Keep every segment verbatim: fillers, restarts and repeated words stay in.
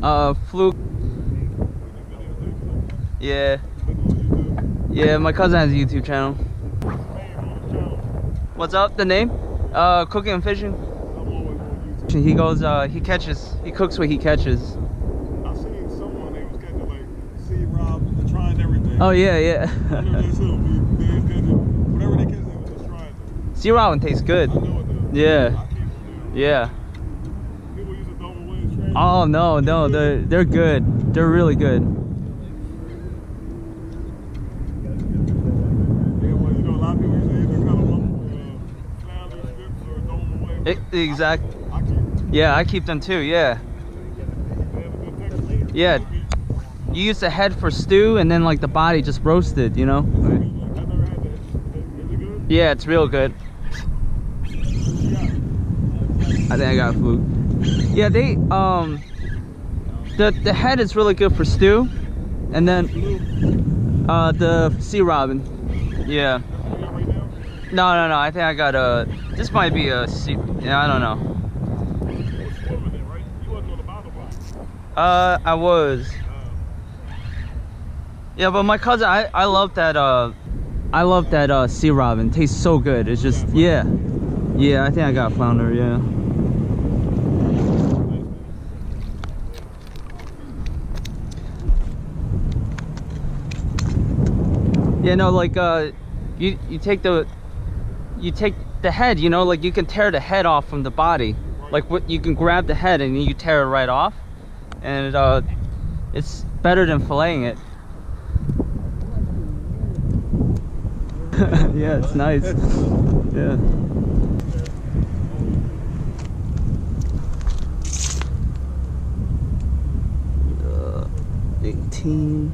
Uh, Fluke. Yeah. Yeah, my cousin has a YouTube channel. What's up? The name? Uh, Cooking and Fishing. He goes, uh, he catches, he cooks what he catches. I seen someone that was catching like sea rob, trying everything. Oh yeah, yeah. Whatever they catch, they was just trying to. Sea robin tastes good. I know it does. Yeah. Yeah. People use it double wings training. Oh no, no, they're they're good. They're really good. Yeah, well, you know, a lot of people use it either kind of uh, flounder strips or double wings. Exact. I keep them. Yeah, I keep them too. Yeah. They have a good texture. Yeah. You use the head for stew, and then like the body just roasted. You know. I've never had that. Is it good? Yeah, it's real good. I think I got Fluke. Yeah, they um the the head is really good for stew, and then uh the sea robin. Yeah. No, no, no. I think I got a. This might be a sea. Yeah, I don't know. Uh, I was. Yeah, but my cousin, I I love that. Uh, I love that uh sea robin. Tastes so good. It's just yeah, yeah. I think I got flounder. Yeah. Yeah, no, like uh, you you take the you take the head, you know, like you can tear the head off from the body. Like what you can grab the head and you tear it right off, and uh, it's better than filleting it. Yeah, it's nice. Yeah. Uh, eighteen.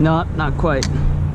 No, not quite.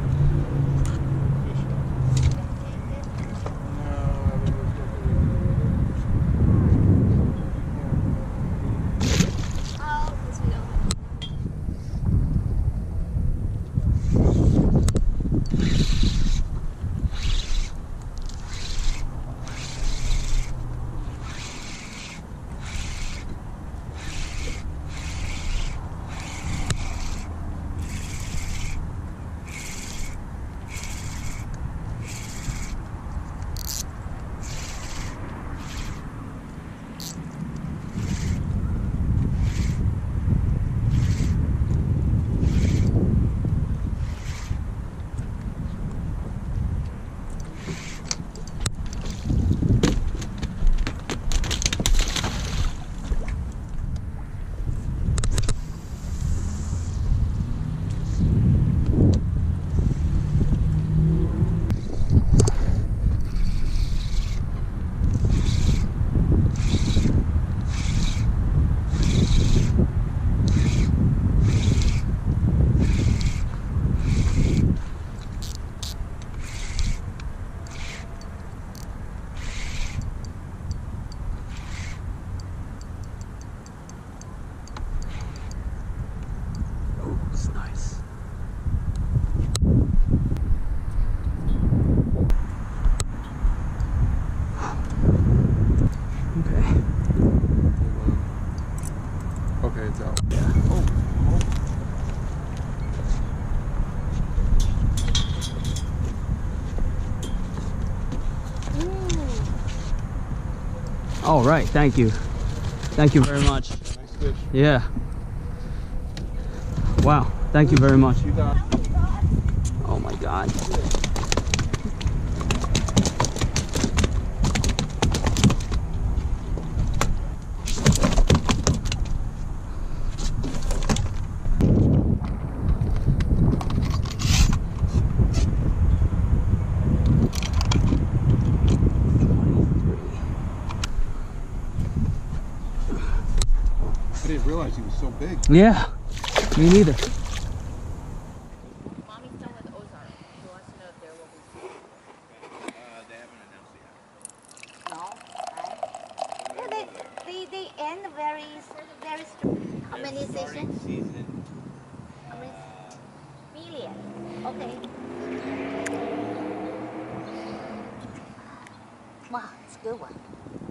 It's nice. Okay. Okay, it's out. Yeah. Oh, oh. All right. Thank you. Thank you very much. Nice fish. Yeah. Wow. Thank you very much. You got. Oh my God. I didn't realize he was so big. Yeah. Me neither. Mommy's done with Ozark. She wants to know if there will be season. Uh, they haven't announced it yet. No, right? Yeah, they, they, they end very, very strong. How many Starting seasons? season. How many? Million. Okay. Wow, it's a good one.